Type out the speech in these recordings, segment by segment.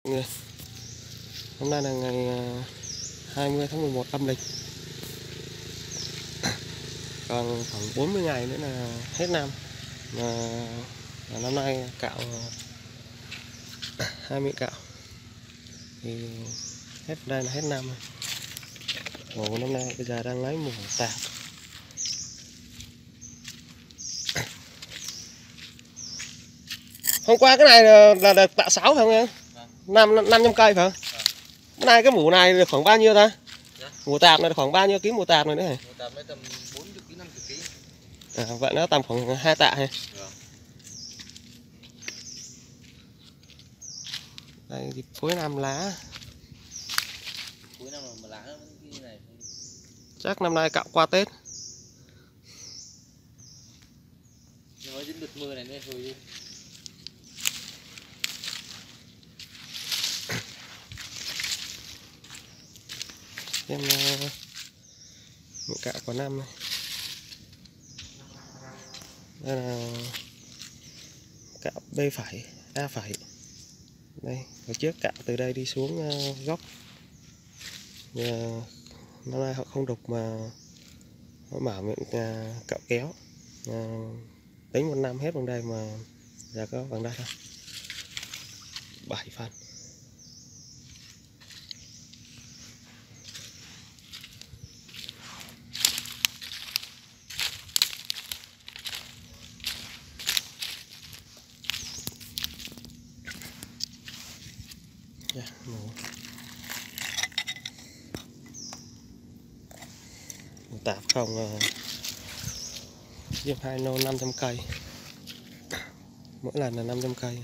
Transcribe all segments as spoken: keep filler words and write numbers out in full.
Hôm nay là ngày hai mươi tháng mười một âm lịch. Còn khoảng bốn mươi ngày nữa là hết năm. Mà năm nay cạo hai mươi cạo thì hết đây là hết năm. Mùa năm nay bây giờ đang lấy mùa tạp. Hôm qua cái này là, là được tạ sáu phải không em? Năm năm trăm cây phải không? Bữa nay cái mũ này được khoảng bao nhiêu ta? Dạ? Mũ tạp này khoảng bao nhiêu ký mũ tạp này nữa hả? Mũ tạp này tầm bốn mươi ký, năm mươi ký. À, vậy nó tầm khoảng hai tạ hay? Dạ. Đây thì cuối năm lá. Cuối năm mà lá cái này. Chắc năm nay cạo qua Tết. Nhưng mà dính đợt mưa này nên thôi đi. Em uh, cạo có năm này. Đây là cạo B phải, A phải. Đây, hồi trước cạo từ đây đi xuống uh, góc. Uh, năm nay họ không đục mà họ bảo miệng uh, cạo kéo. Uh, tính một năm hết bằng đây mà giờ có bằng đây thôi. bảy phần. Yeah, màu. Tạp không diêm hai nô năm trăm cây, mỗi lần là năm trăm cây.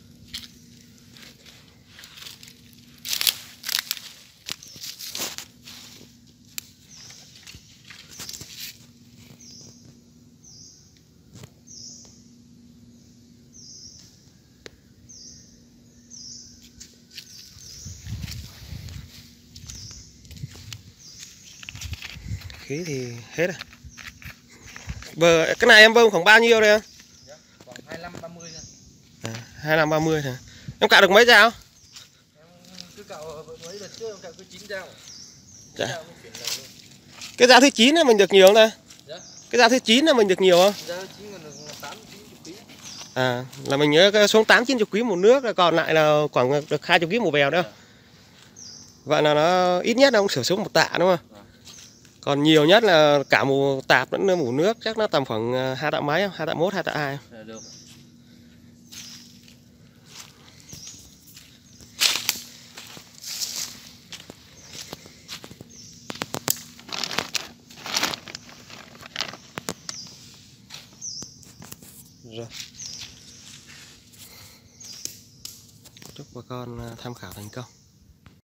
Khí thì hết rồi. Bờ cái này em bơm khoảng bao nhiêu đây không? Dạ, khoảng hai mươi lăm ba mươi thôi. À, hai mươi lăm ba mươi hả? Em cạo được mấy dao? Em cứ cạo mấy đợt trước em cạo cứ chín dao. Dạ. Cái dao thứ chín là mình được nhiều không ta? Dạ. Cái dao thứ chín là mình được nhiều không? Dao thứ chín còn được tám chín mươi ký. À, là mình nhớ xuống tám chín mươi ký một nước, còn lại là khoảng được hai mươi ký một bèo đó. Dạ. Vậy là nó ít nhất là cũng sửa xuống một tạ đúng không? Dạ. Còn nhiều nhất là cả mù tạp lẫn mù nước chắc nó tầm khoảng hai tạ mấy, hai tạ mốt, hai tạ hai. Dạ, được. Rồi. Chúc bà con tham khảo thành công.